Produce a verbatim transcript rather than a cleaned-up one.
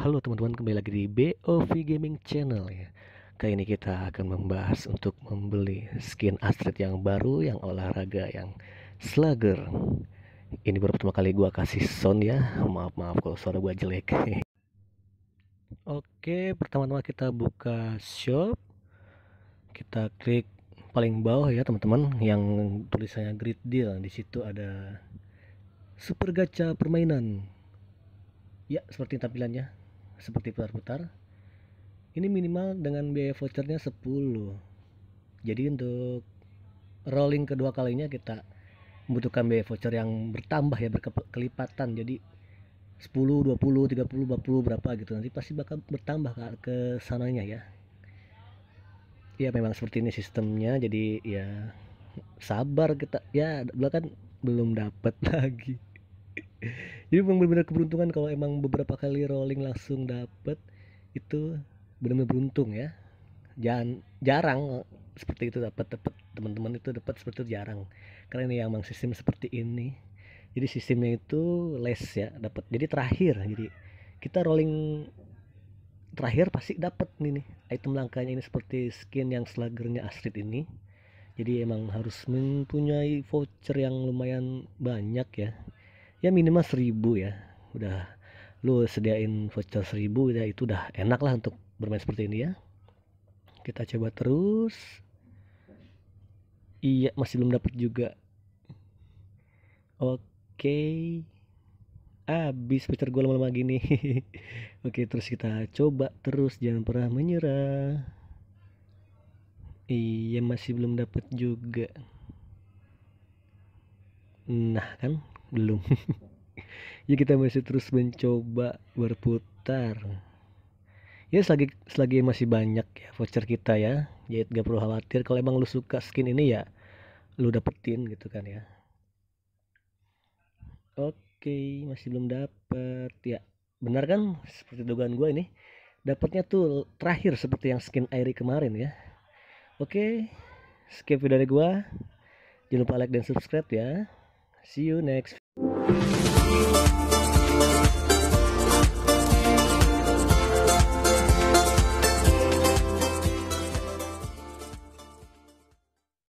Halo teman-teman, kembali lagi di B O V Gaming Channel ya. Kali ini kita akan membahas untuk membeli skin Astrid yang baru, yang olahraga, yang slugger. Ini baru pertama kali gua kasih sound ya. Maaf maaf kalau suara gua jelek. Oke, pertama-tama kita buka shop. Kita klik paling bawah ya teman-teman, yang tulisannya Great Deal. Di situ ada super gacha permainan. Ya, seperti tampilannya, seperti putar-putar. Ini minimal dengan biaya vouchernya sepuluh. Jadi untuk rolling kedua kalinya kita membutuhkan biaya voucher yang bertambah ya, berkelipatan. Jadi sepuluh, dua puluh, tiga puluh, empat puluh berapa gitu. Nanti pasti bakal bertambah ke sananya ya. Ya memang seperti ini sistemnya. Jadi ya sabar kita. Ya belakang belum dapat lagi. Jadi memang benar-benar keberuntungan kalau emang beberapa kali rolling langsung dapat, itu benar-benar beruntung ya. Jangan jarang seperti itu dapat dapat teman-teman itu dapat seperti itu jarang, karena ini emang sistem seperti ini. Jadi sistemnya itu less ya, dapat jadi terakhir. Jadi kita rolling terakhir pasti dapat nih nih item langkanya ini, seperti skin yang sluggernya Astrid ini. Jadi emang harus mempunyai voucher yang lumayan banyak ya, ya minimal seribu ya. Udah lu sediain voucher seribu ya, itu udah enak lah untuk bermain seperti ini ya. Kita coba terus. Iya, masih belum dapat juga. Oke, habis voucher gue lama-lama gini. Oke, terus kita coba terus, jangan pernah menyerah. Iya, masih belum dapat juga. Nah kan belum. Ya kita masih terus mencoba berputar. Ya selagi selagi masih banyak ya voucher kita ya, jadi gak perlu khawatir. Kalau emang lu suka skin ini ya lu dapetin gitu kan ya. Oke, masih belum dapet ya. Benar kan, seperti dugaan gue ini dapatnya tuh terakhir seperti yang skin Airi kemarin ya. Oke, skip video dari gue. Jangan lupa like dan subscribe ya. See you next.